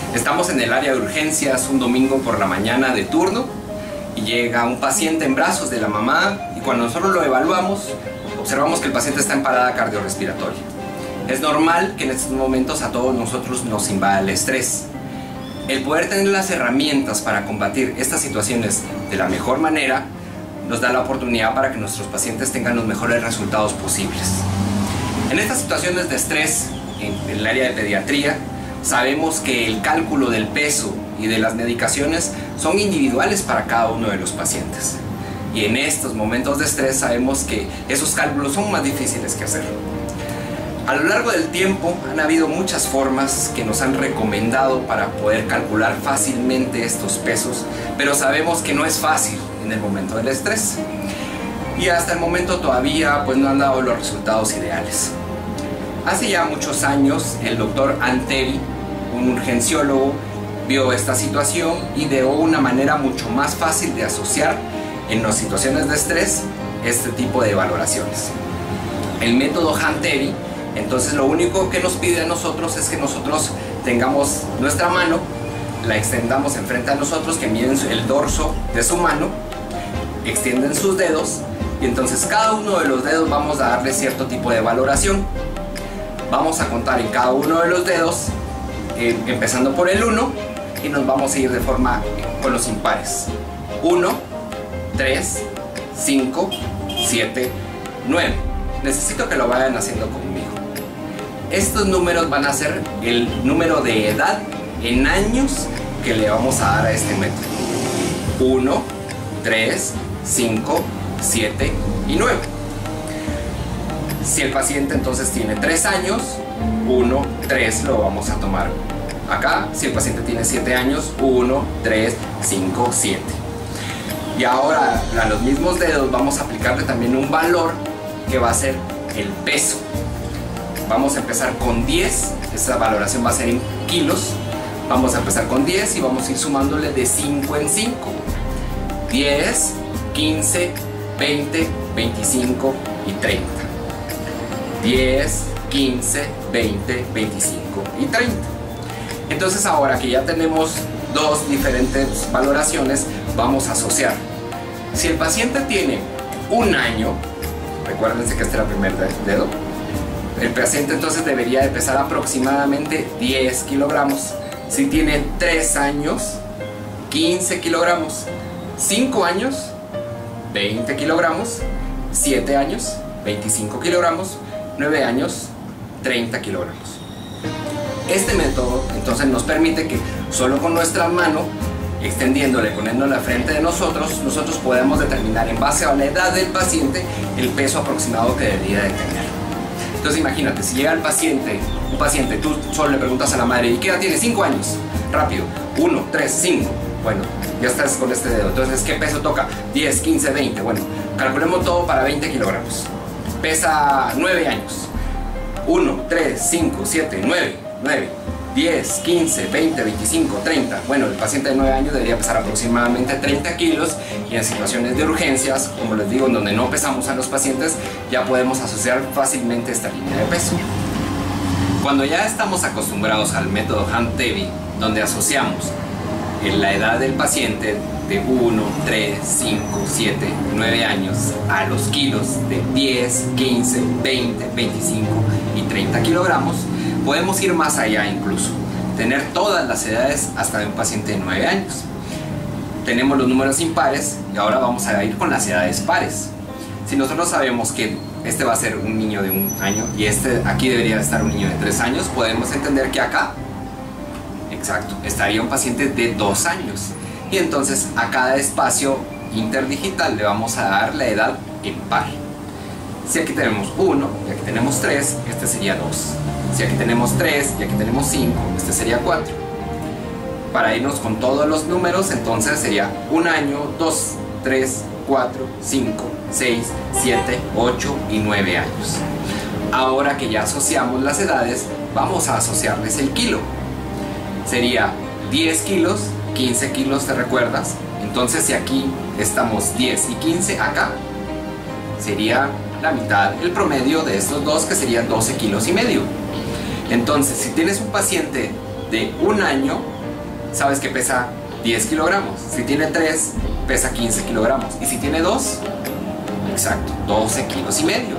Estamos en el área de urgencias un domingo por la mañana de turno y llega un paciente en brazos de la mamá y cuando nosotros lo evaluamos, observamos que el paciente está en parada cardiorrespiratoria. Es normal que en estos momentos a todos nosotros nos invada el estrés. El poder tener las herramientas para combatir estas situaciones de la mejor manera nos da la oportunidad para que nuestros pacientes tengan los mejores resultados posibles. En estas situaciones de estrés, en el área de pediatría, sabemos que el cálculo del peso y de las medicaciones son individuales para cada uno de los pacientes. Y en estos momentos de estrés sabemos que esos cálculos son más difíciles que hacer. A lo largo del tiempo han habido muchas formas que nos han recomendado para poder calcular fácilmente estos pesos, pero sabemos que no es fácil en el momento del estrés. Y hasta el momento todavía no han dado los resultados ideales. Hace ya muchos años el doctor Antebi, un urgenciólogo, vio esta situación y ideó una manera mucho más fácil de asociar en las situaciones de estrés este tipo de valoraciones. El método Antebi, entonces lo único que nos pide a nosotros es que nosotros tengamos nuestra mano, la extendamos enfrente a nosotros, que miren el dorso de su mano, extienden sus dedos y entonces cada uno de los dedos vamos a darle cierto tipo de valoración. Vamos a contar en cada uno de los dedos, empezando por el 1 y nos vamos a ir de forma con los impares. 1, 3, 5, 7, 9. Necesito que lo vayan haciendo conmigo. Estos números van a ser el número de edad en años que le vamos a dar a este método. 1, 3, 5, 7 y 9. Si el paciente entonces tiene 3 años, 1, 3 lo vamos a tomar acá. Si el paciente tiene 7 años, 1, 3, 5, 7. Y ahora a los mismos dedos vamos a aplicarle también un valor que va a ser el peso. Vamos a empezar con 10, esta valoración va a ser en kilos. Vamos a empezar con 10 y vamos a ir sumándole de 5 en 5. 10, 15, 20, 25 y 30. 10, 15, 20, 25 y 30. Entonces ahora que ya tenemos dos diferentes valoraciones, vamos a asociar. Si el paciente tiene un año, recuérdense que este era el primer dedo, el paciente entonces debería de pesar aproximadamente 10 kilogramos. Si tiene 3 años, 15 kilogramos. 5 años, 20 kilogramos. 7 años, 25 kilogramos. 9 años, 30 kilogramos. Este método entonces nos permite que solo con nuestra mano, extendiéndole, poniéndole a frente de nosotros podemos determinar en base a la edad del paciente el peso aproximado que debería de tener. Entonces imagínate, si llega un paciente, tú solo le preguntas a la madre, ¿y qué edad tiene? 5 años. Rápido, 1, 3, 5. Bueno, ya estás con este dedo. Entonces, ¿qué peso toca? 10, 15, 20. Bueno, calculemos todo para 20 kilogramos. Pesa 9 años. 1, 3, 5, 7, 9, 10, 15, 20, 25, 30. Bueno, el paciente de 9 años debería pesar aproximadamente 30 kilos y en situaciones de urgencias, como les digo, en donde no pesamos a los pacientes, ya podemos asociar fácilmente esta línea de peso. Cuando ya estamos acostumbrados al método Antebi, donde asociamos la edad del paciente de 1, 3, 5, 7, 9 años a los kilos de 10, 15, 20, 25 y 30 kilogramos, podemos ir más allá incluso, tener todas las edades hasta de un paciente de 9 años. Tenemos los números impares y ahora vamos a ir con las edades pares. Si nosotros sabemos que este va a ser un niño de 1 año y aquí debería estar un niño de 3 años, podemos entender que acá, exacto, estaría un paciente de 2 años. Y entonces a cada espacio interdigital le vamos a dar la edad en par. Si aquí tenemos 1 y aquí tenemos 3, este sería 2. Si aquí tenemos 3 y aquí tenemos 5, este sería 4. Para irnos con todos los números, entonces sería 1 año, 2, 3, 4, 5, 6, 7, 8 y 9 años. Ahora que ya asociamos las edades, vamos a asociarles el kilo. Sería 10 kilos, 15 kilos, ¿te recuerdas? Entonces si aquí estamos 10 y 15, acá sería la mitad, el promedio de estos dos, que serían 12 kilos y medio. Entonces si tienes un paciente de 1 año, sabes que pesa 10 kilogramos. Si tiene 3, pesa 15 kilogramos. Y si tiene 2, exacto, 12 kilos y medio.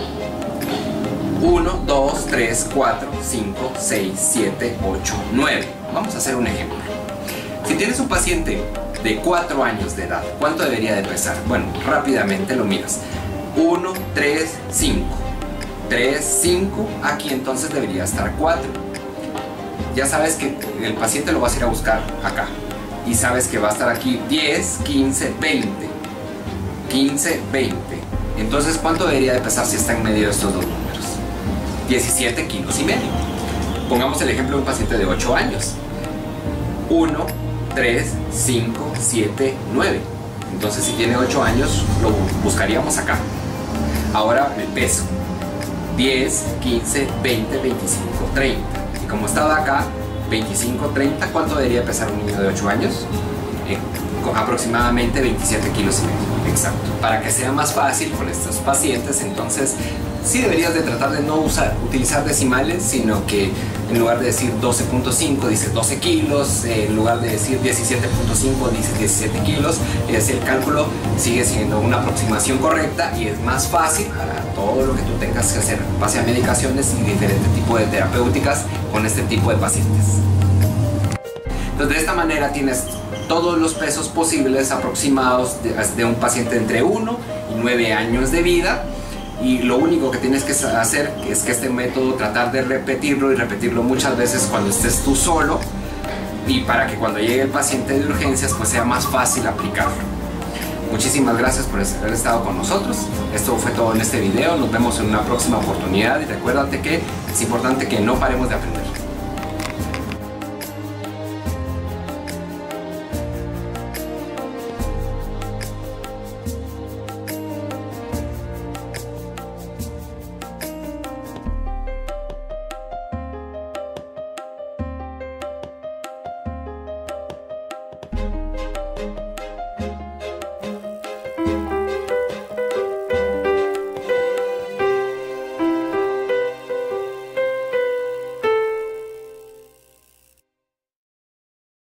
1, 2, 3, 4, 5, 6, 7, 8, 9. Vamos a hacer un ejemplo. Si tienes un paciente de 4 años de edad, ¿cuánto debería de pesar? Bueno, rápidamente lo miras. 1, 3, 5. 3, 5. Aquí entonces debería estar 4. Ya sabes que el paciente lo vas a ir a buscar acá. Y sabes que va a estar aquí 10, 15, 20. 15, 20. Entonces, ¿cuánto debería de pesar si está en medio de estos dos números? 17 kilos y medio. Pongamos el ejemplo de un paciente de 8 años. 1, 3, 5, 7, 9. Entonces, si tiene 8 años, lo buscaríamos acá. Ahora, el peso. 10, 15, 20, 25, 30. Y como estaba acá, 25, 30, ¿cuánto debería pesar un niño de 8 años? Aproximadamente 27 kilos y medio. Exacto. Para que sea más fácil con estos pacientes, entonces sí deberías de tratar de no utilizar decimales, sino que en lugar de decir 12.5 dices 12 kilos, en lugar de decir 17.5 dices 17 kilos, y así el cálculo sigue siendo una aproximación correcta y es más fácil para todo lo que tú tengas que hacer, base a medicaciones y diferentes tipos de terapéuticas con este tipo de pacientes. Entonces, de esta manera tienes todos los pesos posibles aproximados de un paciente entre 1 y 9 años de vida. Y lo único que tienes que hacer es que este método tratar de repetirlo y repetirlo muchas veces cuando estés tú solo, y para que cuando llegue el paciente de urgencias pues sea más fácil aplicarlo. Muchísimas gracias por haber estado con nosotros. Esto fue todo en este video. Nos vemos en una próxima oportunidad y recuérdate que es importante que no paremos de aprender.